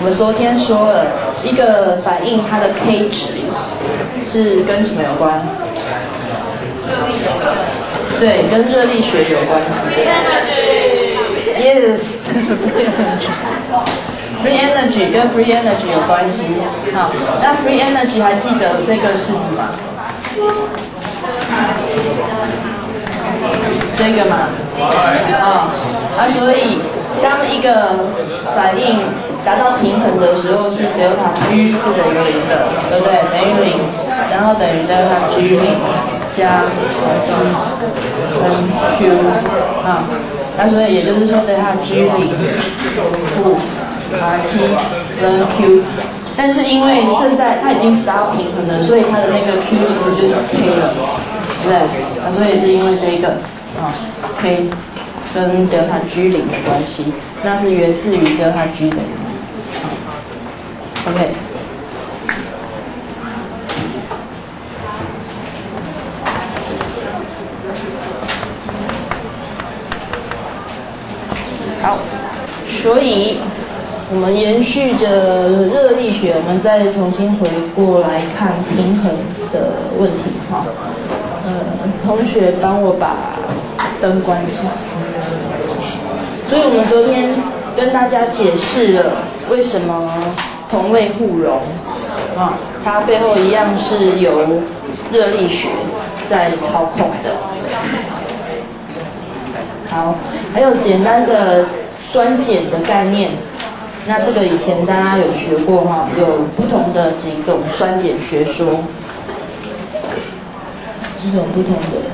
们昨天说了一个反应，它的 K 值是跟什么有关？对，跟热力学有关系。Yes 。Free energy 跟 free energy 有关系。好，那 free energy 还记得这个式子吗？这个嘛，所以当一个反应达到平衡的时候，是德塔 G 是等于0的，对不对？等于0，然后等于德塔 G 0加 G 跟 Q 那所以也就是说德塔 G 0负 RT 跟 Q， 但是因为正在它已经达到平衡了，所以它的那个 Q 其实就是 K 了，对不对？所以是因为这个K 跟德塔 G 0的关系，那是源自于德塔 G 的。OK。好，所以我们延续着热力学，我们再重新回过来看平衡的问题哈。同学帮我把灯关一下。所以我们昨天跟大家解释了为什么同位互容它背后一样是由热力学在操控的。好，还有简单的酸碱的概念，那这个以前大家有学过有不同的几种酸碱学说，几种不同的。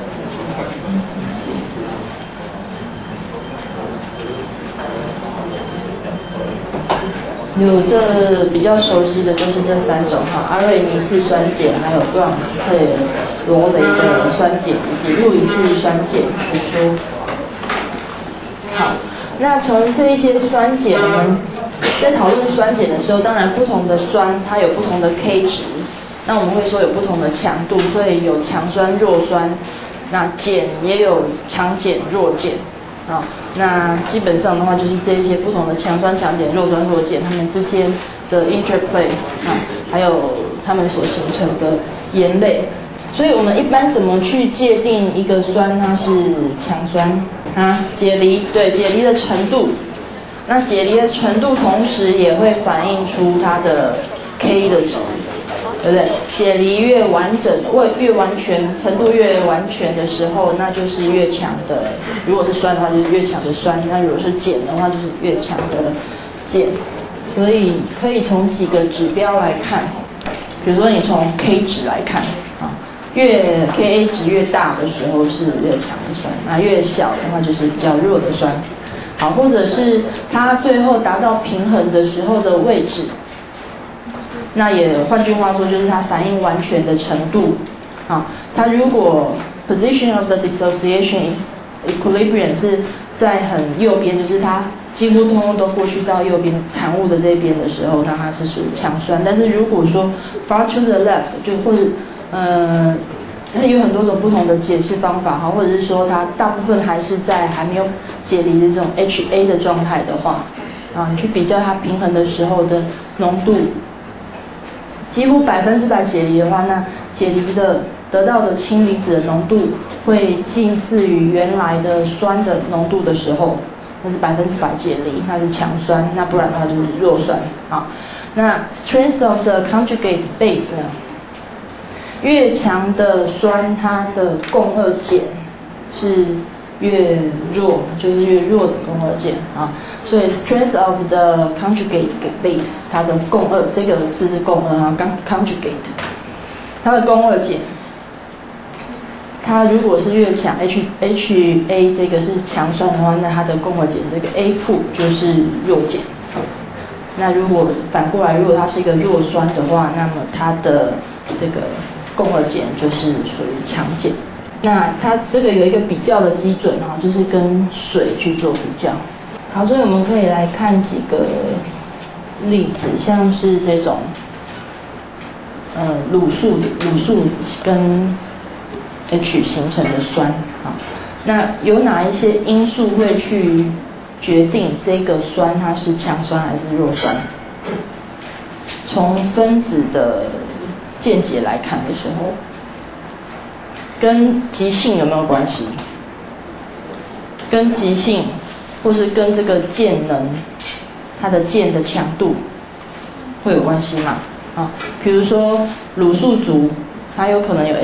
有这比较熟悉的就是这3种阿瑞尼氏酸碱，还有布朗斯特罗雷的酸碱，以及路易氏酸碱学说。好，那从这一些酸碱，我们在讨论酸碱的时候，当然不同的酸它有不同的 K 值，那我们会说有不同的强度，所以有强酸、弱酸，那碱也有强碱、弱碱。那基本上的话，就是这一些不同的强酸、强碱、弱酸、弱碱，它们之间的 interplay 还有它们所形成的盐类。所以我们一般怎么去界定一个酸它是强酸解离，对，解离的程度。那解离的程度同时也会反映出它的 K 的值，对不对？解离越完整、越完全，程度越完全的时候，那就是越强的。如果是酸的话，就是越强的酸；那如果是碱的话，就是越强的碱。所以可以从几个指标来看，比如说你从 K 值来看越 Ka 值越大的时候是越强的酸，那越小的话就是比较弱的酸。好，或者是它最后达到平衡的时候的位置。那也换句话说，就是它反应完全的程度。它如果 position of the dissociation equilibrium 是在很右边，就是它几乎通通都过去到右边产物的这边的时候，那它是属于强酸。但是如果说 far to the left， 就或者它有很多种不同的解释方法或者是说它大部分还是在还没有解离的这种 HA 的状态的话，你去比较它平衡的时候的浓度。几乎100%解离的话，那解离的得到的氢离子的浓度会近似于原来的酸的浓度的时候，那是100%解离，那是强酸，那不然的话就是弱酸。好，那 strength of the conjugate base 呢？越强的酸，它的共轭碱是越弱，就是越弱的共轭碱所以 strength of the conjugate base， 它的共轭这个字是共轭conjugate， 它的共轭碱，它如果是越强 HA 这个是强酸的话，那它的共轭碱这个 A 负就是弱碱。那如果反过来，如果它是一个弱酸的话，那么它的这个共轭碱就是属于强碱。那它这个有一个比较的基准就是跟水去做比较。好，所以我们可以来看几个例子，像是这种卤素跟 H 形成的酸那有哪一些因素会去决定这个酸它是强酸还是弱酸？ 从分子的键解来看的时候，跟极性有没有关系？跟极性，或是跟这个键能，它的键的强度会有关系吗？啊，比如说卤素族，它有可能有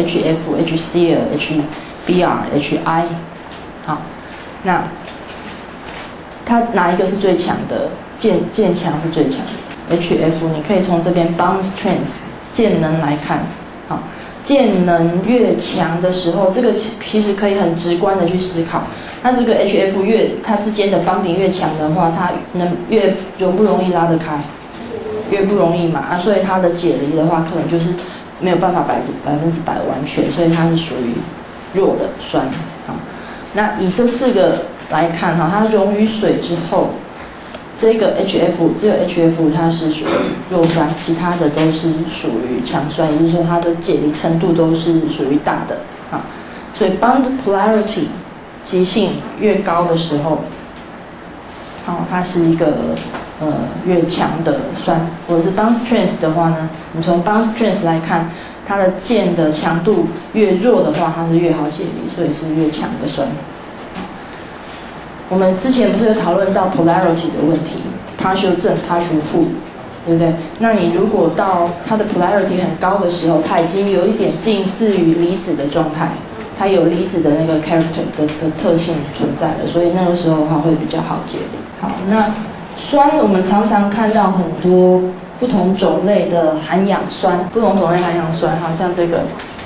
HF、HCl、HBr、HI， 好，那它哪一个是最强的？键强是最强的。HF， 你可以从这边 bond strength 键能来看，好，键能越强的时候，这个其实可以很直观的去思考。那这个 HF 它之间的 bonding 越强的话，它越容不容易拉得开？越不容易嘛，啊，所以它的解离的话，可能就是没有办法100%完全，所以它是属于弱的酸。好，那以这4个来看哈，它溶于水之后。这个 HF 只有 HF 它是属于弱酸，其他的都是属于强酸，也就是说它的解离程度都是属于大的啊。所以 bond polarity 极性越高的时候，它是一个越强的酸，或者是 bond strength 的话呢，你从 bond strength 来看，它的键的强度越弱的话，它是越好解离，所以是越强的酸。我们之前不是有讨论到 polarity 的问题 ，partial 正 partial 负，对不对？那你如果到它的 polarity 很高的时候，它已经有一点近似于离子的状态，它有离子的那个 character 的特性存在了，所以那个时候的话会比较好解离。好，那酸我们常常看到很多不同种类的含氧酸，不同种类含氧酸，好像这个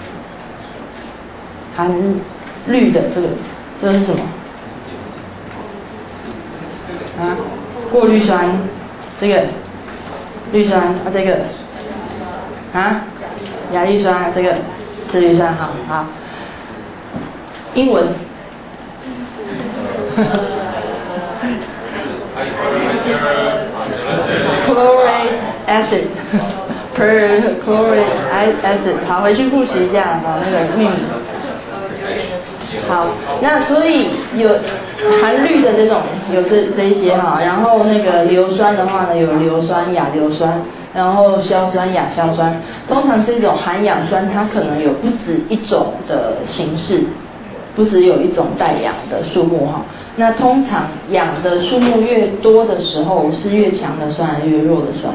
含氯的这个是什么？啊，过滤酸，这个氯酸啊，这个啊，亚氯酸，这个次氯酸，好，英文，chlorate acid，perchlorate acid， 好，回去复习一下那个命名。好，那所以有含氯的这种有这一些哈，然后那个硫酸的话呢，有硫酸、亚硫酸，然后硝酸、亚硝酸。通常这种含氧酸它可能有不止一种的形式，不只有一种带氧的数目哈。那通常氧的数目越多的时候，是越强的酸还是越弱的酸？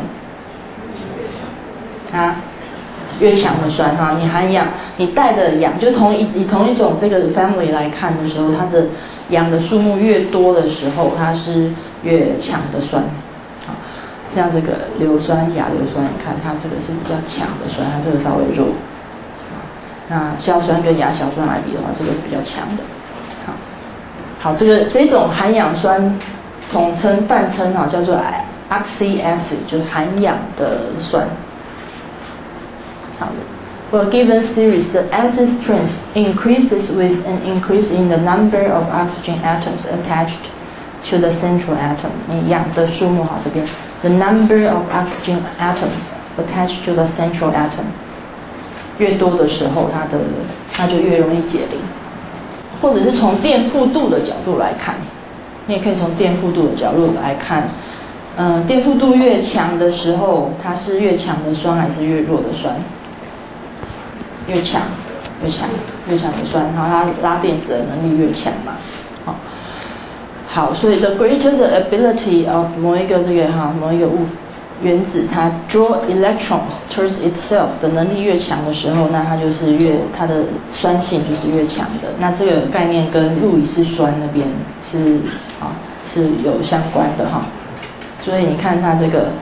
啊？越强的酸哈，你含氧，你带的氧就以同一种这个 family 来看的时候，它的氧的数目越多的时候，它是越强的酸。好，像这个硫酸、亚硫酸，你看它这个是比较强的酸，它这个稍微弱。那硝酸跟亚硝酸来比的话，这个是比较强的。好，这种含氧酸泛称叫做 oxy acid， 就是含氧的酸。For a given series, the acid strength increases with an increase in the number of oxygen atoms attached to the central atom. 你氧的数目这边 the number of oxygen atoms attached to the central atom 越多的时候，它就越容易解离。或者是从电负度的角度来看，你也可以从电负度的角度来看。电负度越强的时候，它是越强的酸还是越弱的酸？越强的酸，然后它拉电子的能力越强嘛。好，所以 the greater the ability of 某一个原子，它 draw electrons towards itself 的能力越强的时候，那它就是它的酸性就是越强的。那这个概念跟路易斯酸那边是有相关的哈。所以你看它这个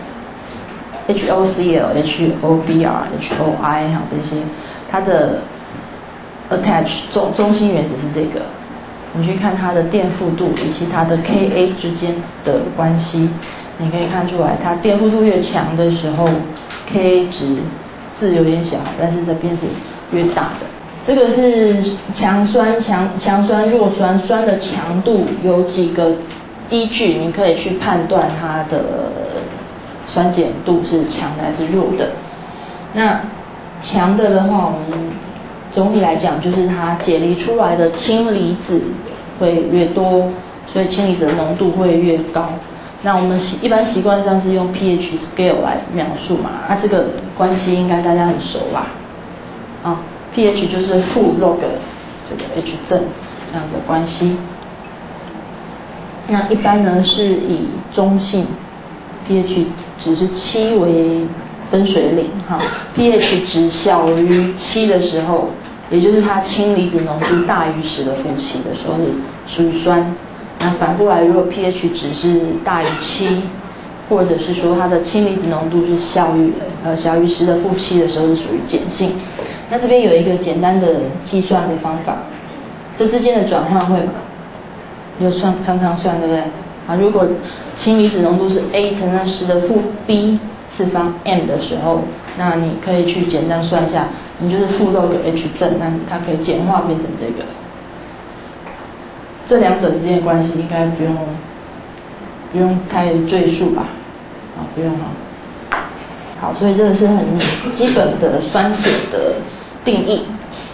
HOCl、HOBr、HOI 这些。它的 attach 中心原子是这个，你去看它的电负度以及它的 Ka 之间的关系，你可以看出来，它电负度越强的时候 ，Ka 值字有点小，但是这边是越大的。这个是强酸、弱酸，酸的强度有几个依据，你可以去判断它的酸碱度是强的还是弱的。那强的话，我们总体来讲就是它解离出来的氢离子会越多，所以氢离子的浓度会越高。 那我们一般习惯上是用 pH scale 来描述嘛，那这个关系应该大家很熟吧？啊 ，pH 就是负 log 这个 H 正这样的关系。那一般呢是以中性 pH 值是7为分水岭哈 ，pH 值小于7的时候，也就是它氢离子浓度大于10的负7的时候是属于酸。那反过来，如果 pH 值是大于7，或者是说它的氢离子浓度是小于10的负7的时候，是属于碱性。那这边有一个简单的计算的方法，这之间的转换会有常常算，对不对？啊，如果氢离子浓度是 A 乘上10的负 B 次方 m 的时候，那你可以去简单算一下，你就是负 log H 正，那它可以简化变成这个。这两者之间的关系应该不用太赘述吧？啊，不用哈。好，所以这个是很基本的酸碱的定义。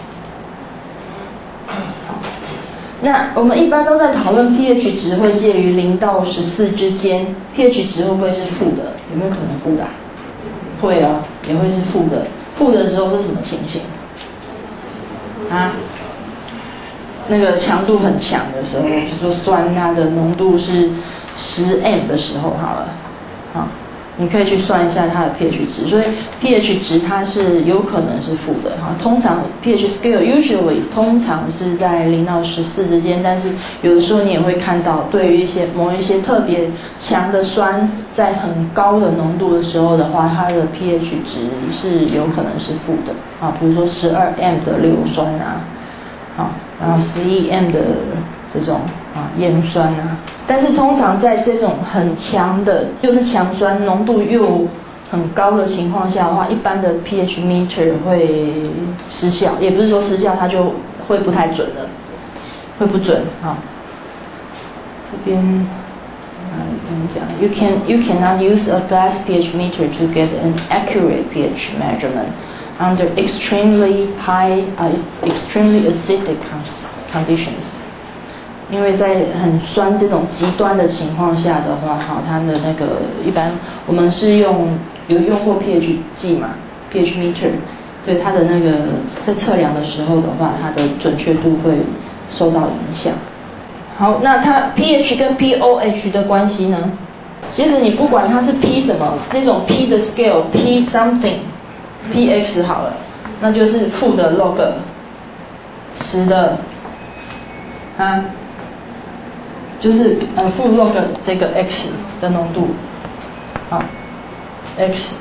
好，那我们一般都在讨论 pH 值会介于0到14之间 ，pH 值会不会是负的？有没有可能负的？会哦，也会是负的。负的时候是什么情形？啊？那个强度很强的时候，比如说酸它的浓度是10m 的时候，好了，啊，你可以去算一下它的 pH 值。所以 pH 值它是有可能是负的，哈。通常 pH scale usually 通常是在0到14之间，但是有的时候你也会看到，对于某一些特别强的酸，在很高的浓度的时候的话，它的 pH 值是有可能是负的，啊，比如说12m 的硫酸啊，啊。然后11m 的这种盐酸啊，但是通常在这种很强的，就是强酸浓度又很高的情况下的话，一般的 pH meter 会失效，也不是说失效，它就会不太准了，会不准啊。这边跟你讲 ，you cannot use a glass pH meter to get an accurate pH measurement.Under extremely acidic conditions， 因为在很酸这种极端的情况下的话，哈，它的那个一般我们是有用过 pH 计嘛 ，pH meter， 对它的那个在测量的时候的话，它的准确度会受到影响。好，那它 pH 跟 pOH 的关系呢？其实你不管它是 P 什么，这种 P 的 scale P something。px 好了，那就是负的 log 10的啊，就是负 log 这个 x 的浓度，好 x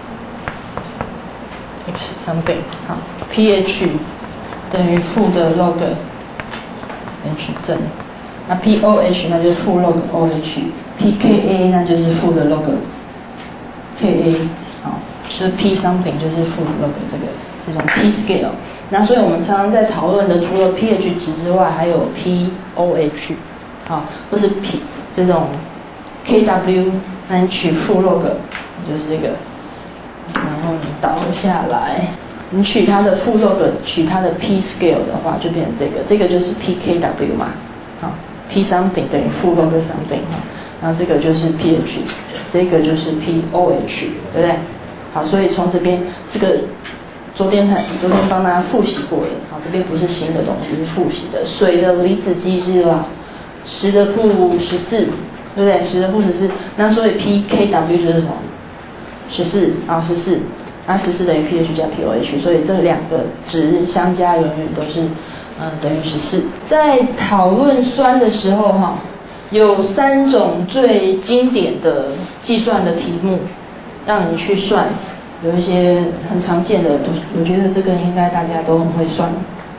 something 好 pH 等于负的 log h 正，那 pOH 那就是负 log OH，pKa 那就是负的 log Ka 好。就是 P something 就是负 log 这种 P scale， 那所以我们常常在讨论的，除了 pH 值之外，还有 pOH， 啊，或是 P 这种 Kw， 那你取负 log 就是这个，然后你倒下来，你取它的负 log， 取它的 P scale 的话，就变成这个就是 pKw 嘛，啊 ，P something 等于负 log something 哈，然后这个就是 pH， 这个就是 pOH， 对不对？好，所以从这边这个昨天帮大家复习过的，好，这边不是新的东西，是复习的。水的离子机制吧，10的负14，对不对？10的负14，那所以 pKw 就是什么？14啊，14，那14等于 pH 加 pOH， 所以这两个值相加永远都是等于14。在讨论酸的时候哈，有3种最经典的计算的题目。让你去算，有一些很常见的，我觉得这个应该大家都很会算。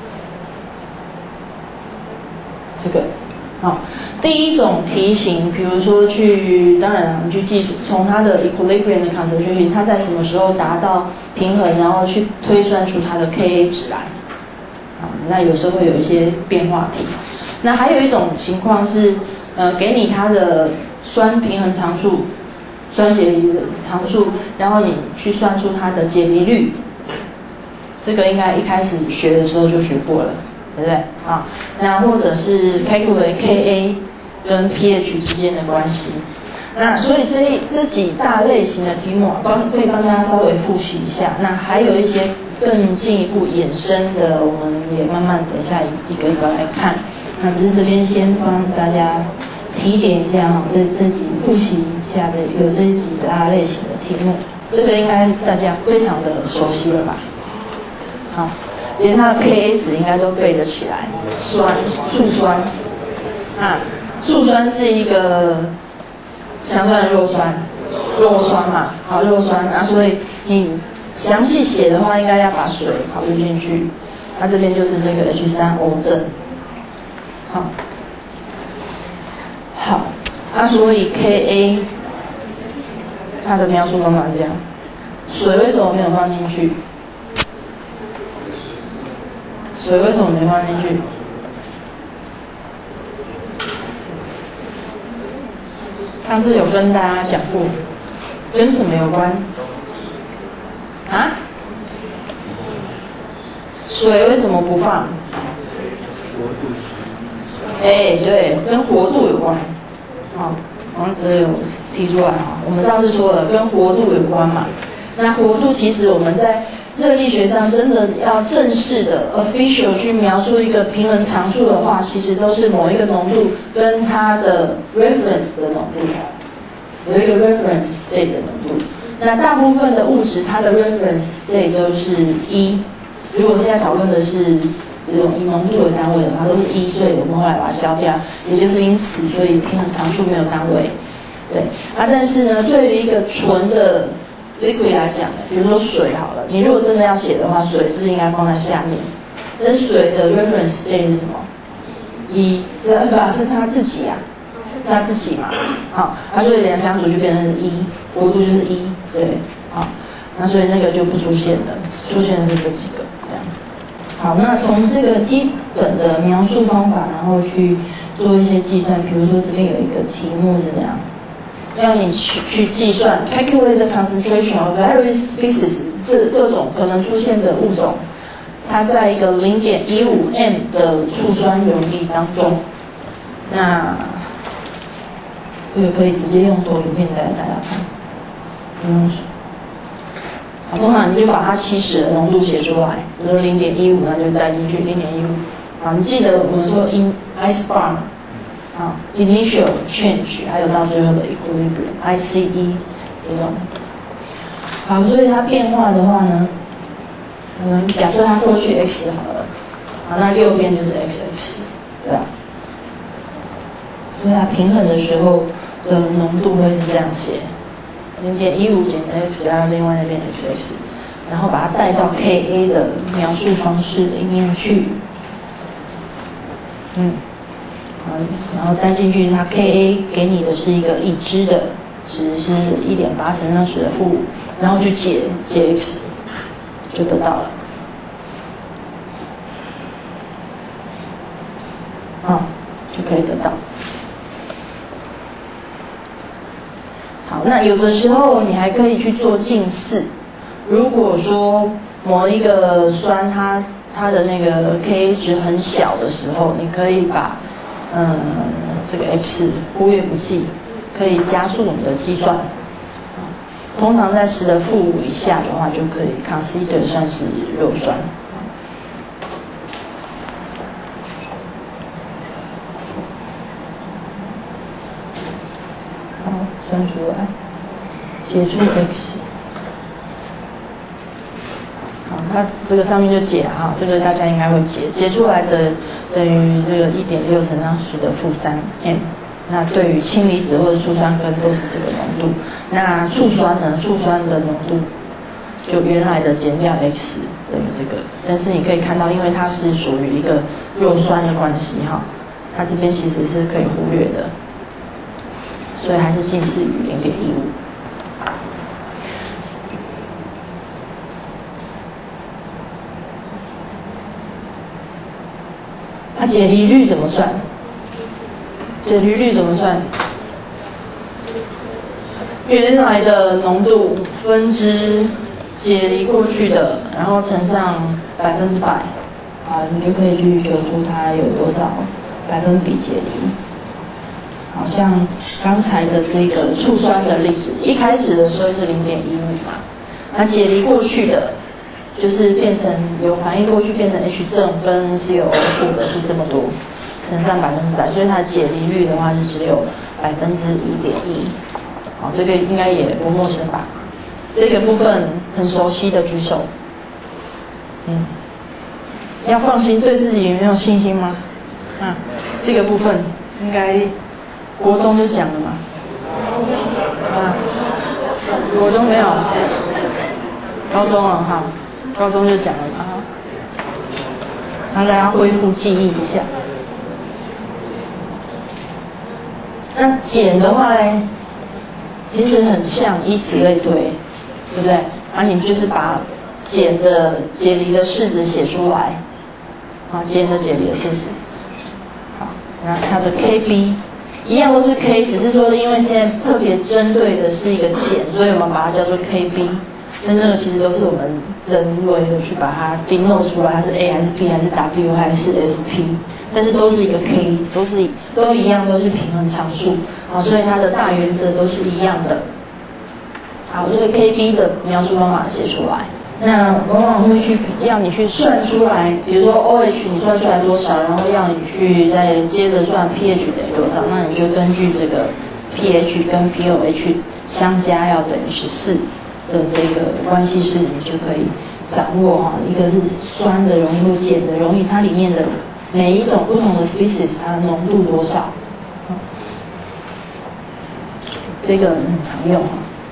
这个，好，第一种题型，比如说当然你去计从它的 equilibrium 的 concentration， 它在什么时候达到平衡，然后去推算出它的 Ka 值来。好，那有时候会有一些变化题。那还有一种情况是，给你它的酸平衡常数。酸解离的常数，然后你去算出它的解离率，这个应该一开始学的时候就学过了，对不对？啊，那或者是 calculate Ka 跟 pH 之间的关系。 那所以这几大类型的题目，可以帮大家稍微复习一下。那还有一些更进一步衍生的，我们也慢慢等一下一个一个来看。那只是这边先帮大家提点一下哈，这几复习一下有这几大类型的题目，这个应该大家非常的熟悉了吧？好，连它的 Ka 值应该都背得起来。醋酸啊，醋酸是一个强酸的弱酸嘛，好，弱酸啊，所以你详细写的话，应该要把水考虑进去。那这边就是这个 H3O 正，好，啊，所以 Ka 它的描述方法是这样，水为什么没有放进去？水为什么没放进去？上次有跟大家讲过，跟什么有关？啊？水为什么不放？对，跟活度有关。好，王子有提出来哈，我们上次说了，跟活度有关嘛。那活度其实我们在热力学上真的要正式的 official 去描述一个平衡常数的话，其实都是某一个浓度跟它的 reference 的浓度，有一个 reference state 的浓度。那大部分的物质它的 reference state 都是1，如果现在讨论的是这种以浓度为单位的话，都是1，所以我们后来把它消掉，也就是因此，所以平衡常数没有单位。对啊，但是呢，对于一个纯的 liquid 来讲，比如说水好了，你如果真的要写的话，水是不是应该放在下面？但是水的 reference state 是什么？1，是它自己啊，是它自己嘛。好，所以两相除就变成是1，活度就是1，对，好，那所以那个就不出现了，出现的是这几个这样子。好，那从这个基本的描述方法，然后去做一些计算，比如说这边有一个题目是这样。要你去计算 calculate the concentration of various species 这各种可能出现的物种，它在一个0.15 m 的醋酸溶液当中。那这个可以直接用投影片带大家看。好，通常你就把它起始的浓度写出来，比如说0.15，那就带进去0.15。好，你记得我们说 in ice bar initial change， 还有到最后的 equilibrium ICE 这种。好，所以它变化的话呢，我们假设它过去 x 好了，好，那右边就是 xx， 对吧？所以它平衡的时候的浓度会是这样写，0.15减 x， 然后另外那边 xx， 然后把它带到 Ka 的描述方式里面去，好，然后带进去，它 Ka 给你的是一个已知的值是1.8乘上10的负5，然后去解 x， 就得到了。就可以得到。好，那有的时候你还可以去做近似。如果说某一个酸它的那个 Ka 值很小的时候，你可以把这个 x 忽略不计，可以加速你的计算。通常在10的负5以下的话，就可以 consider 算是弱酸。好，算出来，解出 x。好，它这个上面就解哈，这个大家应该会解，解出来的等于这个1.6乘上10的负3 m。那对于氢离子或者醋酸根都是这个浓度。那醋酸呢？醋酸的浓度就原来的减掉 x 等于这个，但是你可以看到，因为它是属于一个弱酸的关系哈，它这边其实是可以忽略的，所以还是近似于0.15。那解离率怎么算？解离率怎么算？原来的浓度分之解离过去的，然后乘上100%，你就可以去求出它有多少百分比解离。好， 好像刚才的这个醋酸的例子，一开始的时候是0.15嘛，那解离过去的，就是变成有反应过去变成 H 正跟 COO 负的是这么多，乘上100%，所以它的解离率的话是只有1.1%。好，这个应该也不陌生吧？这个部分很熟悉的举手。要放心，对自己有没有信心吗？这个部分应该国中就讲了嘛。国中没有，高中了哈，高中就讲了嘛哈。大家要恢复记忆一下。那减的话呢，其实很像，以此类推，对不对？你就是把减的解离的式子写出来，减的解离的式子。好，那它的 KB 一样都是 K， 只是说因为现在特别针对的是一个减，所以我们把它叫做 KB。但这个其实都是我们人为的去把它定弄出来，它是 A 还是 B 还是 W 还是 SP， 但是都是一个 K， 都一样，都是平衡常数，所以它的大原则都是一样的。好，这个 KB 的描述方法写出来，那往往会要你去算出来，比如说 OH 你算出来多少，然后要你去再接着算 pH 等于多少，那你就根据这个 pH 跟 pOH 相加要等于14。的这个关系式，你就可以掌握一个是酸的容易或碱的容易，它里面的每一种不同的 species 它的浓度多少，这个很常用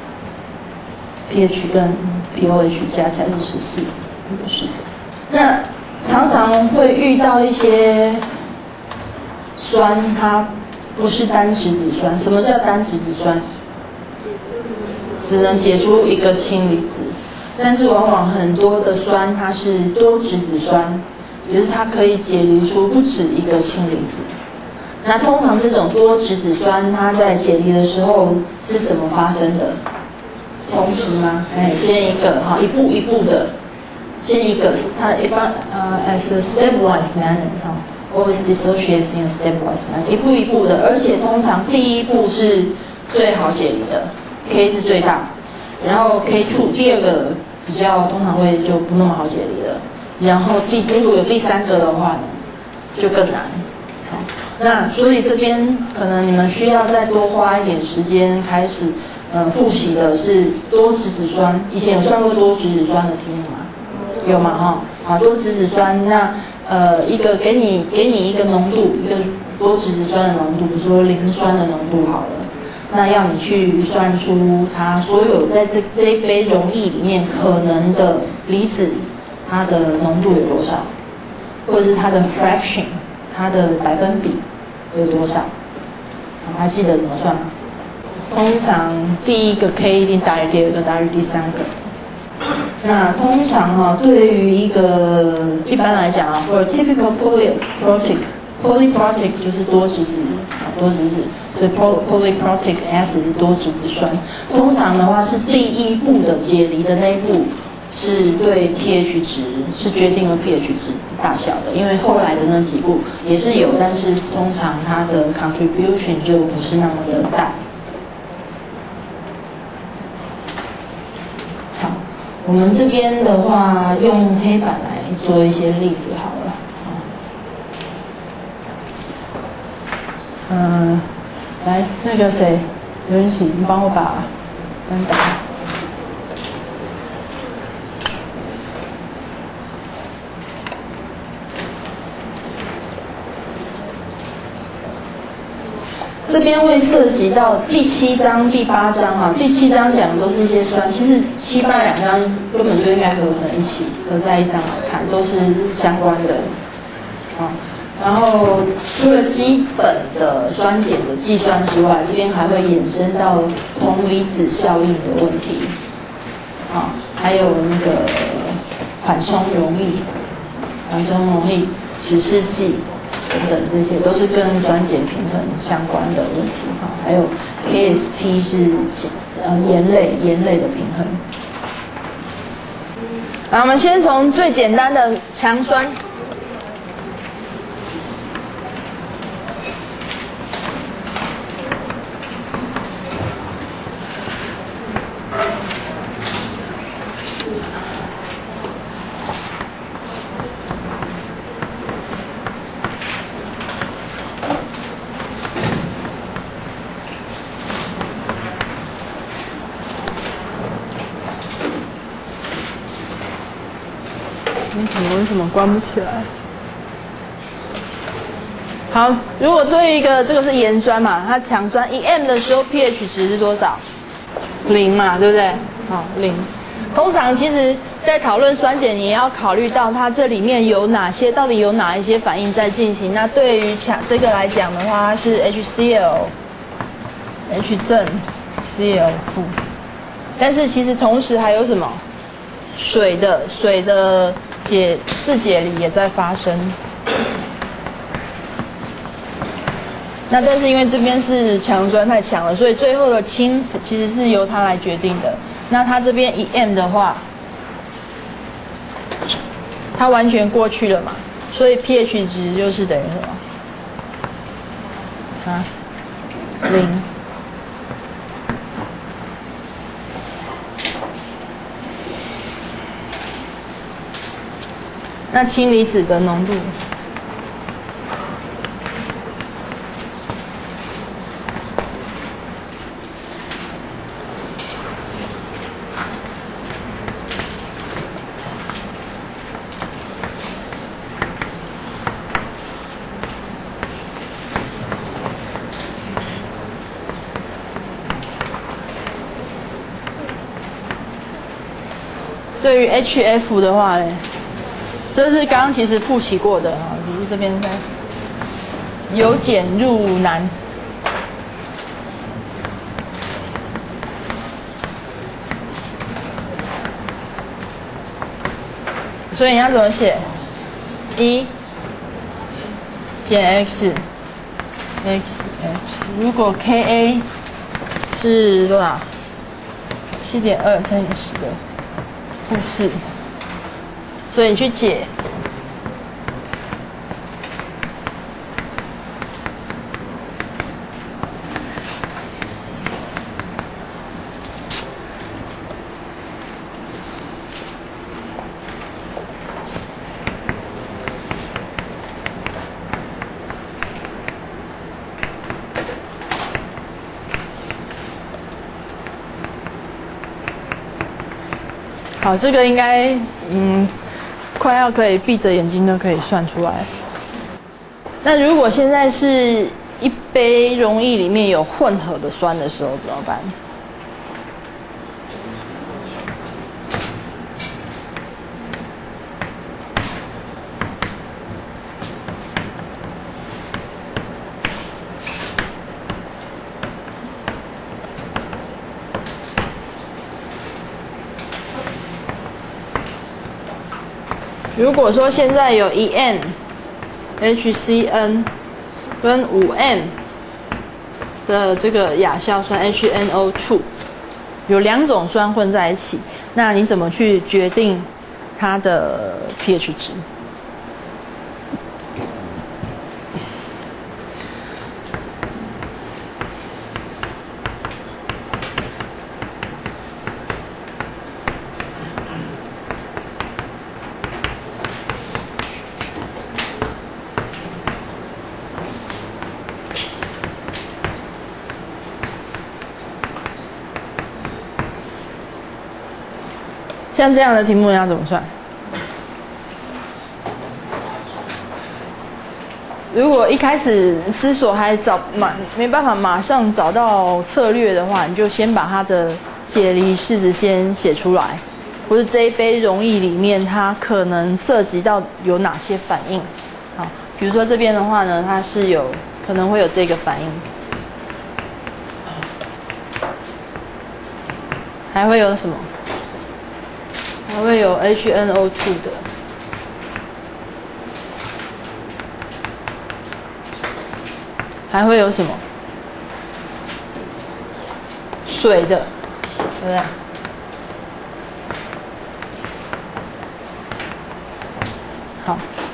pH 跟 pOH 加起来是14，那常常会遇到一些酸，它不是单质子酸。什么叫单质子酸？只能解出一个氢离子，但是往往很多的酸它是多质子酸，也就是它可以解离出不止一个氢离子。那通常这种多质子酸它在解离的时候是怎么发生的？同时吗？先一个一步一步的，先一个它一般as a stepwise manner always dissociates in a stepwise manner， 一步一步的，而且通常第一步是最好解离的。K 是最大，然后 K2 第二个比较通常会就不那么好解离了，然后如果有第三个的话呢，就更难。好，那所以这边可能你们需要再多花一点时间开始复习的是多质子酸。以前有算过多质子酸的题目吗？有吗？多质子酸，那一个给你一个浓度，一个多质子酸的浓度，比如说磷酸的浓度好了。那要你去算出它所有在这一杯溶液里面可能的离子，它的浓度有多少，或者是它的 fraction， 它的百分比有多少？还记得怎么算吗？通常第一个 K 一定大于第二个，大于第三个。那通常对于一般来讲for typical polyprotic 就是多质子，所以 polyprotic acid 是多质子酸。通常的话是第一步的解离的那一步是对 pH 值是决定了 pH 值大小的，因为后来的那几步也是有，但是通常它的 contribution 就不是那么的大。好，我们这边的话用黑板来做一些例子好了。来，那个谁，刘云喜，你帮我把灯打。这边会涉及到第7章、第8章第7章讲的都是一些酸，其实7、8两章根本就应该合成一起，合在一章来看，都是相关的。然后除了基本的酸碱的计算之外，这边还会衍生到同离子效应的问题，还有那个缓冲溶液、指示剂等等，这些都是跟酸碱平衡相关的问题。还有 KSP 是盐类的平衡。好，我们先从最简单的强酸。 为什么关不起来？好，如果对于一个这个是盐酸嘛，它强酸1m 的时候 pH 值是多少？0嘛，对不对？好，0。通常其实在讨论酸碱，你也要考虑到它这里面有哪些，到底有哪一些反应在进行。那对于这个来讲的话，它是 HCl、H 正、Cl 负。但是其实同时还有什么？水的自解离也在发生。那但是因为这边是强酸太强了，所以最后的氢其实是由它来决定的。那它这边1m 的话，它完全过去了嘛，所以 pH 值就是等于什么？啊，0。那氢离子的浓度？对于 HF 的话呢，这是刚刚其实复习过的啊，只是这边在由简入难。所以你要怎么写？1减 x， 如果 Ka 是多少？7.2乘以10的负4，所以你去解。好，这个应该快要可以闭着眼睛都可以算出来。那如果现在是一杯溶液里面有混合的酸的时候怎么办？如果说现在有1N HCN 跟5N 的这个亚硝酸 HNO2， 有2种酸混在一起，那你怎么去决定它的 pH 值？像这样的题目你要怎么算？如果一开始思索还没办法马上找到策略的话，你就先把它的解离式子先写出来，或者这一杯溶液里面它可能涉及到有哪些反应。好，比如说这边的话呢，它是可能会有这个反应，还会有什么？还会有 HNO2 的，还会有什么？水的，对不对？好，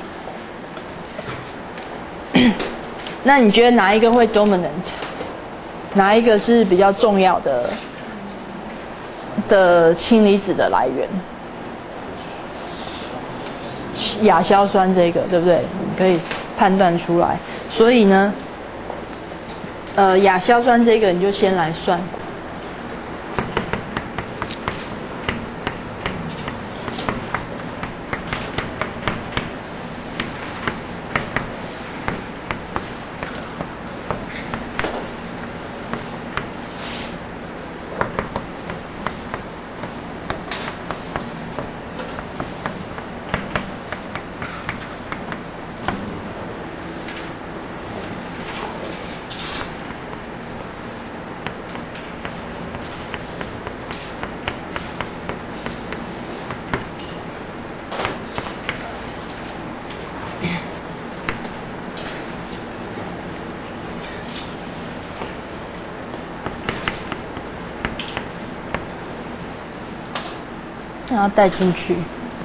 那你觉得哪一个会 dominant？ 哪一个是比较重要的氢离子的来源？亚硝酸这个对不对？你可以判断出来。所以呢，亚硝酸这个你就先来算。 然后带进去。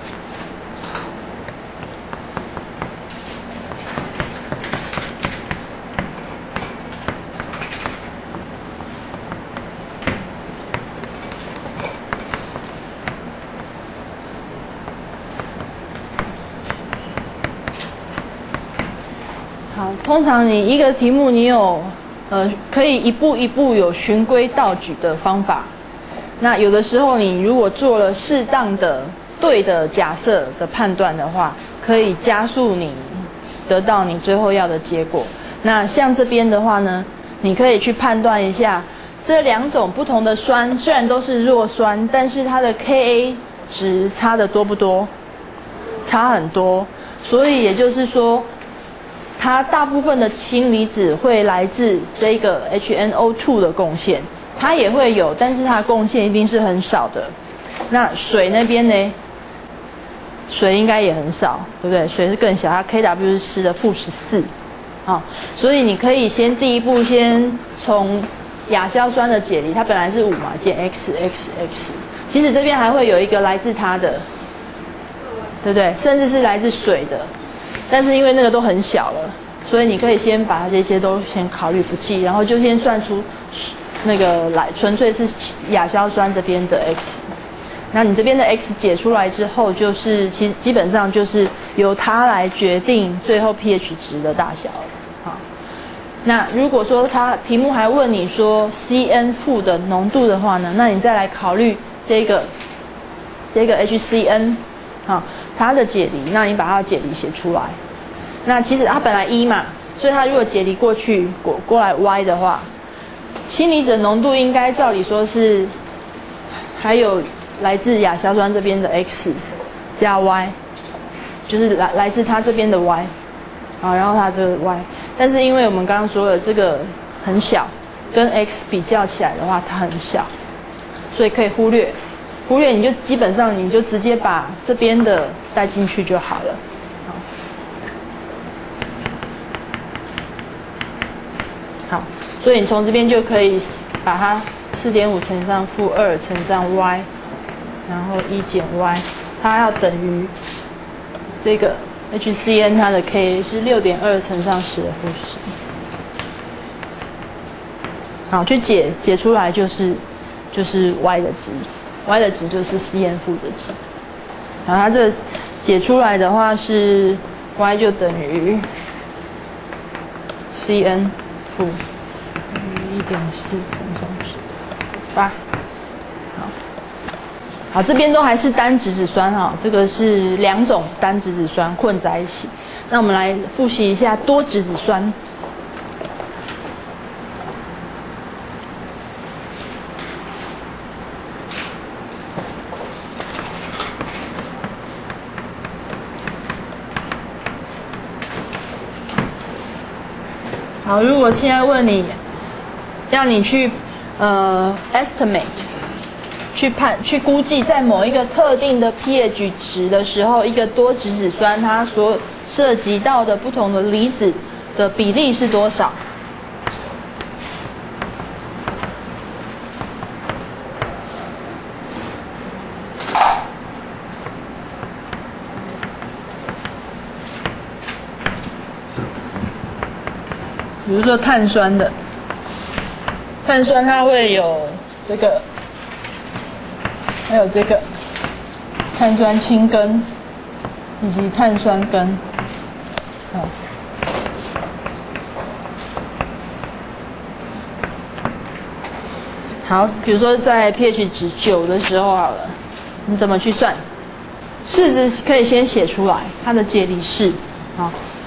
好，通常你一个题目你有可以一步一步有循规蹈矩的方法。那有的时候你如果做了适当的对的假设的判断的话，可以加速你得到你最后要的结果。那像这边的话呢，你可以去判断一下这两种不同的酸，虽然都是弱酸，但是它的 Ka 值差的多不多？差很多。所以也就是说，它大部分的氢离子会来自这个 HNO2 的贡献，它也会有，但是它的贡献一定是很少的。那水那边呢？水应该也很少，对不对？水是更小，它 Kw 是吃的-14，啊，所以你可以第一步先从亚硝酸的解离，它本来是5嘛，减 X， 其实这边还会有一个来自它的，对不对？甚至是来自水的。但是因为那个都很小了，所以你可以先把它这些都先考虑不计，然后就先算出那个纯粹是亚硝酸这边的 X。那你这边的 X 解出来之后，就是基本上就是由它来决定最后 pH 值的大小了。好，那如果说题目还问你说 Cn 负的浓度的话呢，那你再来考虑这个 HCN， 好。它的解离，那你把它的解离写出来。那其实它本来1嘛，所以它如果解离过去过来 Y 的话，氢离子的浓度应该照理说是还有来自亚硝酸这边的 X 加 Y， 就是来自它这边的 Y， 啊，然后它这个 Y， 但是因为我们刚刚说了这个很小，跟 X 比较起来的话它很小，所以可以忽略，你就基本上你就直接把这边的带进去就好了。好，所以你从这边就可以把它4.5乘上-2乘上 y， 然后1减 y， 它要等于这个 HCN 它的 Ka 是6.2乘上10^-10。好，去解出来就是 y 的值。y 的值就是 Cn 负的值，然后它这解出来的话是 y 就等于 Cn 负1.4乘上10^8。好，这边都还是单质子酸哈，这个是2种单质子酸混在一起。那我们来复习一下多质子酸。好，如果现在问你，要你去estimate， 去估计在某一个特定的 pH 值的时候，一个多质子酸它所涉及到的不同的离子的比例是多少？比如说碳酸的，碳酸它会有这个，还有这个碳酸氢根以及碳酸根，好，比如说在 pH 值9的时候好了，你怎么去算？式子可以先写出来，它的解离式，好。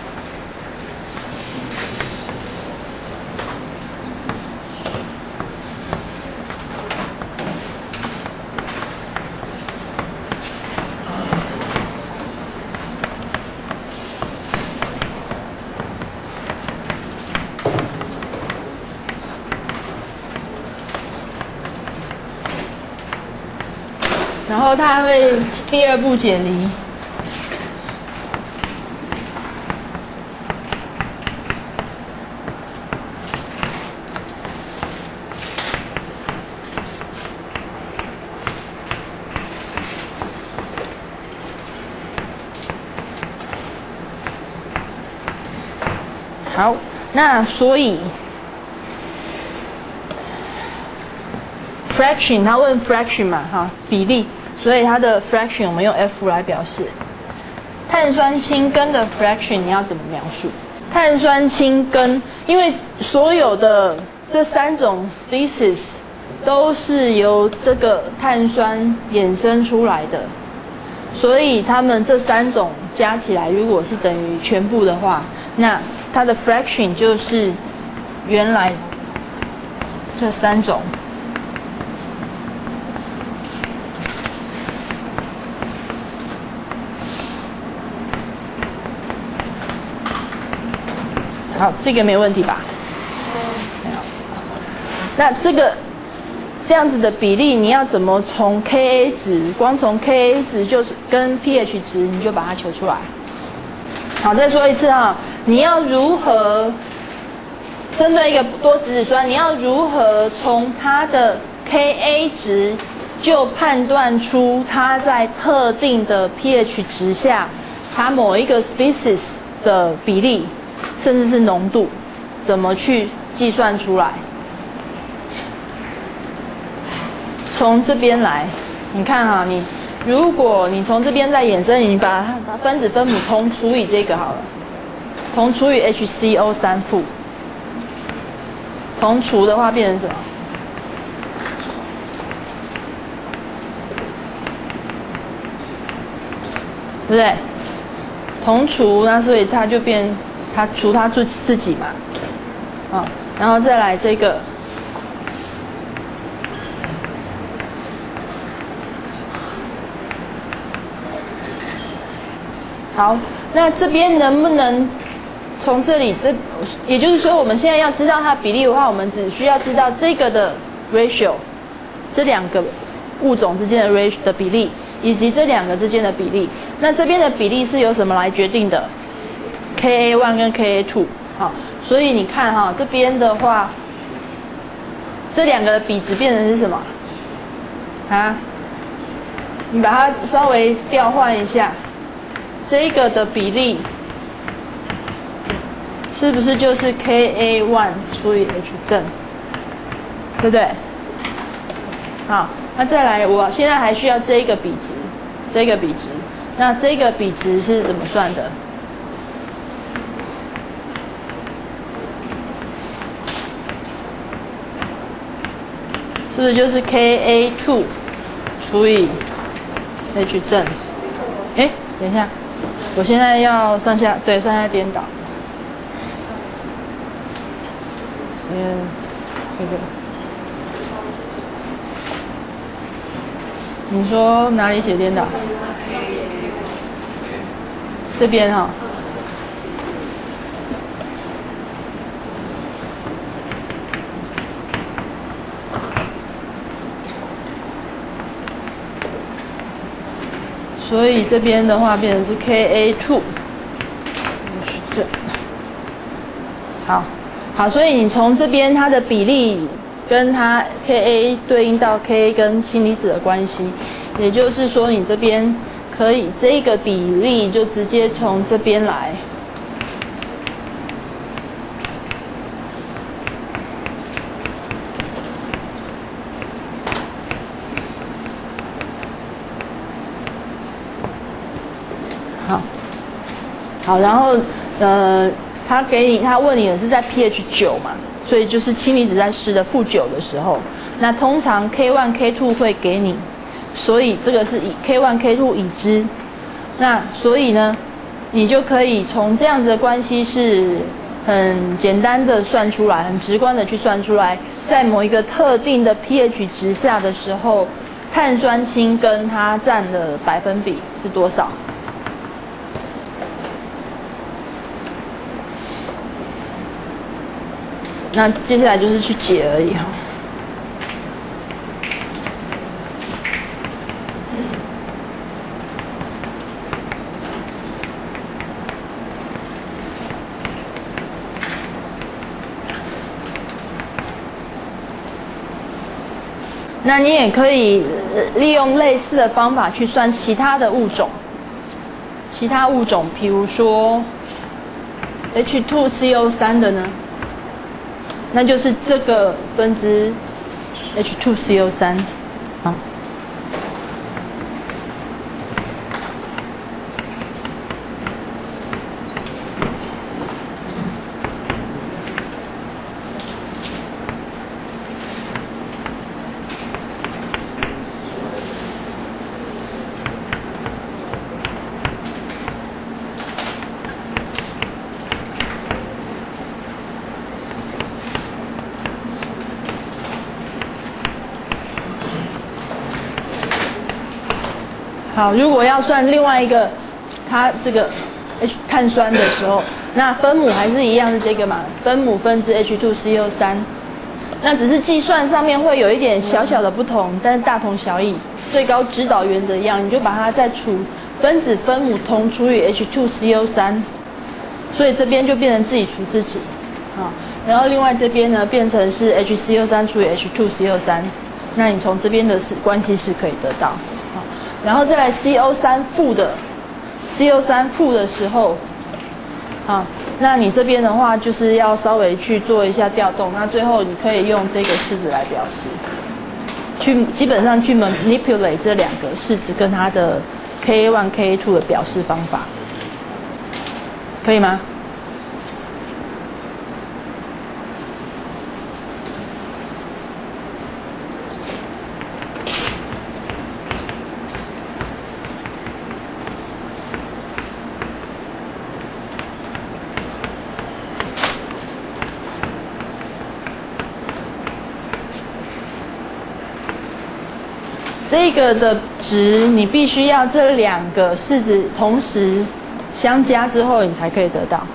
然后它会第2步解离， 好，那所以 fraction 他问 fraction 嘛，哈，比例，所以它的 fraction 我们用 F 来表示。碳酸氢根的 fraction 你要怎么描述？碳酸氢根，因为所有的这3种 species 都是由这个碳酸衍生出来的，所以它们这3种加起来，如果是等于全部的话，那它的 fraction 就是原来这3种。好，这个没问题吧？那这样子的比例，你要怎么从 Ka 值，光从 Ka 值就是跟 pH 值，你就把它求出来。好，再说一次哈，你要如何针对一个多质子酸，你要如何从它的 Ka 值就判断出它在特定的 pH 值下，它某一个 species 的比例？甚至是浓度，怎么去计算出来？从这边来，你看哈，如果你从这边再衍生，你把分子分母同除以这个好了，同除以 HCO3 负，同除的话变成什么？对不对？同除，那所以它就变。它除它自己嘛，然后再来这个，好，那这边能不能从这里也就是说，我们现在要知道它比例的话，我们只需要知道这个的 ratio， 这2个物种之间的 ratio 的比例，以及这2个之间的比例。那这边的比例是由什么来决定的？Ka1 跟 Ka2， 好，所以你看哈，这边的话，这2个的比值变成是什么？啊，你把它稍微调换一下，这个的比例是不是就是 Ka1 除以 H 正，对不对？好，那再来，我现在还需要这个比值，那这个比值是怎么算的？是不是就是 Ka2 除以 H 正？哎，等一下，我现在要上下颠倒。先这个，你说哪里写颠倒？这边哈。所以这边的话变成是 Ka2， 这好，所以你从这边它的比例跟它 Ka 对应到 Ka 跟氢离子的关系，也就是说你这边可以这个比例就直接从这边来。好，然后他问你的是在 pH 9嘛，所以就是氢离子在湿的-9的时候，那通常 K1、K2 会给你，所以这个是以 K1、K2 已知，那所以呢，你就可以从这样子的关系是很简单的算出来，很直观的去算出来，在某一个特定的 pH 值下的时候，碳酸氢根它占的百分比是多少？那接下来就是去解而已哈。那你也可以利用类似的方法去算其他的物种，比如说 H2CO3 的呢？那就是这个分支 H2CO3。好。好，如果要算另外一个它这个 H 碳酸的时候，那分母还是一样是这个嘛，分母分支 H2CO3，那只是计算上面会有一点小小的不同，但是大同小异，最高指导原则一样，你就把它再除分子分母同除以 H2CO3，所以这边就变成自己除自己，好，然后另外这边呢变成是 HCO3除以 H2CO3，那你从这边的关系是可以得到。然后再来 CO3 负的 ，CO3 负的时候，啊，那你这边的话就是要稍微去做一下调动，那最后你可以用这个式子来表示，基本上去 manipulate 这两个式子跟它的 Ka1、Ka2 的表示方法，可以吗？这个的值你必须要这两个式子同时相加之后，你才可以得到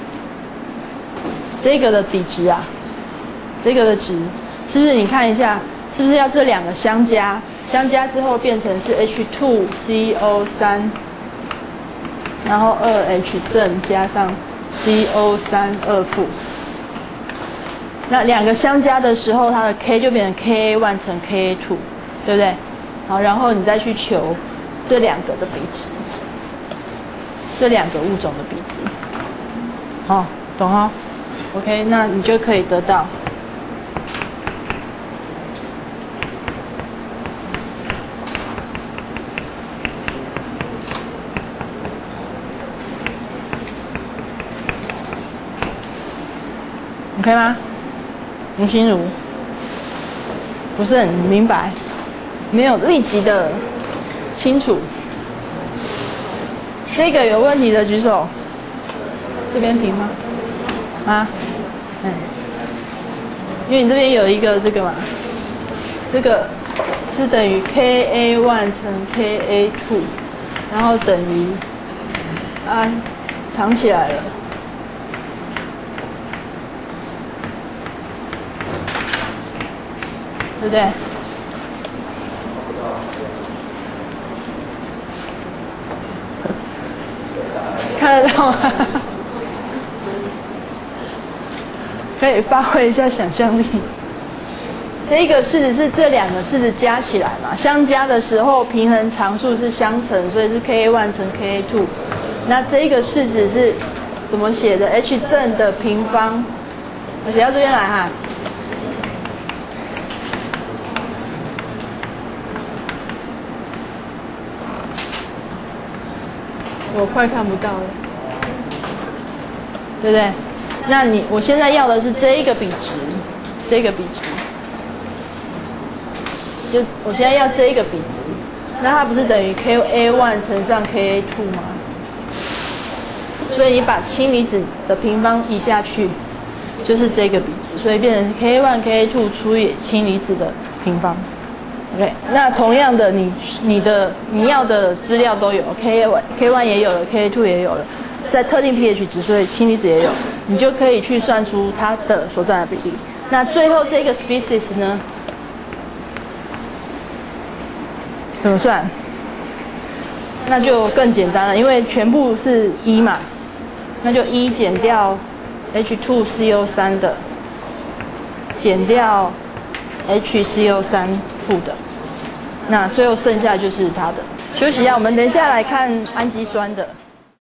这个的比值啊。这个的值是不是？你看一下，是不是要这两个相加？相加之后变成是 H2CO3， 然后2H 正加上 CO3 2负。那两个相加的时候，它的 K 就变成 Ka1 乘 Ka2， 对不对？好，然后你再去求这两个的比值，这两个物种的比值，好，懂哈 ？OK， 那你就可以得到，OK 吗？吴心如不是很明白。没有立即的清楚，这个有问题的举手。这边平吗？啊，因为你这边有一个这个嘛，这个是等于 Ka1 乘 Ka2， 然后等于藏起来了，对不对？看得到吗？可以发挥一下想象力。这个式子是这两个式子加起来嘛，相加的时候平衡常数是相乘，所以是 Ka1 乘 Ka2。那这个式子是怎么写的 ？H 正的平方，我写到这边来哈。我快看不到了，对不对？那我现在要的是这一个比值，这个比值，就我现在要这一个比值，那它不是等于 Ka1 乘上 Ka2 吗？所以你把氢离子的平方移下去，就是这个比值，所以变成 Ka1 Ka2 除以氢离子的平方。OK， 那同样的，你要的资料都有 ，K1 也有了 ，Ka2 也有了，在特定 pH 值，所以氢离子也有，你就可以去算出它的所占的比例。那最后这个 species 呢，怎么算？那就更简单了，因为全部是1嘛，那就1减掉 H2CO3 的，减掉 HCO3 负的，那最后剩下就是它的。休息一下，我们等一下来看氨基酸的。